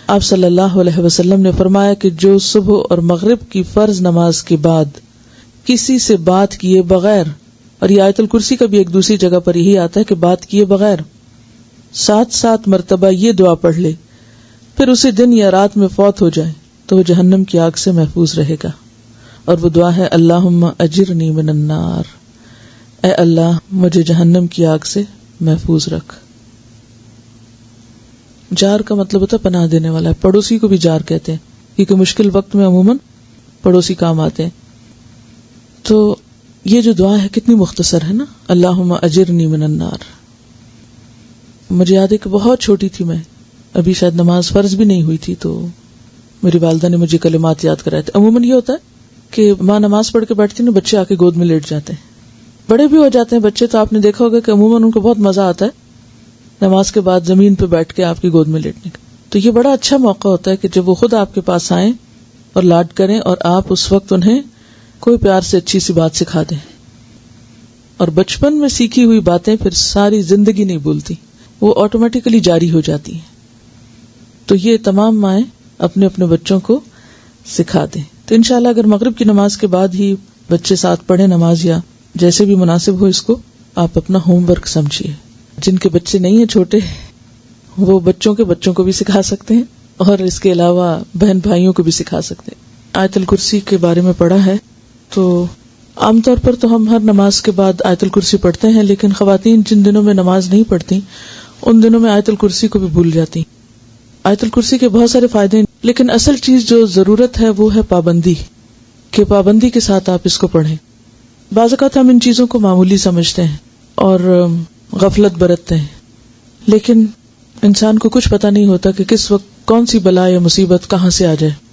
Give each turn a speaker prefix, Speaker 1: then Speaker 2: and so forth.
Speaker 1: آپ صلی اللہ علیہ وسلم نے فرمایا کہ جو صبح اور مغرب کی فرض نماز کے بعد کسی سے بات کیے بغیر، اور یہ آیت الکرسی کا بھی ایک دوسری جگہ پر یہی آتا ہے کہ بات کیے بغیر 7 مرتبہ یہ دعا پڑھ لے، پھر اسی دن یا رات میں فوت ہو جائے تو وہ جہنم کی آگ سے محفوظ رہے گا. اور وہ دعا ہے اللہم اجرنی من النار، اے اللہ مجھے جہنم کی آگ سے محفوظ رکھ. جار کا مطلب ہوتا ہے پناہ دینے والا. پڑوسی کو بھی جار کہتے ہیں کیونکہ مشکل وقت میں عموماً پڑوسی کام آتے ہیں. تو یہ جو دعا ہے کتنی مختصر ہے نا، اللہم اجرنی من النار. مجھے یاد ہے کہ بہت چھوٹی تھی میں، ابھی شاید نماز فرض بھی نہیں ہوئی تھی، تو میری والدہ نے مجھے کلمات یاد کرائے تھے. عموماً یہ ہوتا ہے کہ ماں نماز پڑھ کے بیٹھتی نا، بچے آ کے گود میں لیٹ جاتے ہیں. بڑے بھی ہو جاتے ہیں بچے تو آپ نے دیکھا ہوگا کہ عموماً ان کو بہت مزہ آتا ہے نماز کے بعد زمین پہ بیٹھ کے آپ کی گود میں لیٹنے کا. تو یہ بڑا اچھا موقع ہوتا ہے کہ جب وہ خود آپ کے پاس آئیں اور لاڈ کریں، اور آپ اس وقت انہیں کوئی پیار سے اچھی سی بات سکھا دیں. اور بچپن میں سیکھی ہوئی باتیں پھر ساری زندگی نہیں بھولتی، وہ آٹومیٹیکلی جاری ہو جاتی ہیں. تو یہ تمام مائیں اپنے اپنے بچوں کو سکھا دیں. تو انشاءاللہ اگر مغرب کی نماز کے بعد ہی بچے ساتھ پڑھیں نماز، یا جیسے بھی مناسب ہو، اس کو آپ اپنا ہوم ورک سمجھیے. جن کے بچے نہیں ہیں چھوٹے، وہ بچوں کے بچوں کو بھی سکھا سکتے ہیں، اور اس کے علاوہ بہن بھائیوں کو بھی سکھا سکتے ہیں. آیت الکرسی کے بارے میں پڑھا ہے. تو عام طور پر تو ہم ہر نماز کے بعد آیت الکرسی پڑھتے ہیں، لیکن خواتین جن دنوں میں نماز نہیں پڑھتی ان دنوں میں آیت الکرسی کو بھی بھول جاتی. آیت الکرسی کے بہت سارے فائدے ہیں، لیکن اصل چیز جو ضرورت ہے وہ ہے پابندی، کہ پابندی کے ساتھ آپ اس کو پڑھیں. بعض اوقات ہم ان چیزوں کو معمولی سمجھتے ہیں اور غفلت برتتے ہیں، لیکن انسان کو کچھ پتہ نہیں ہوتا کہ کس وقت کون سی بلا یا مصیبت کہاں سے آ جائے.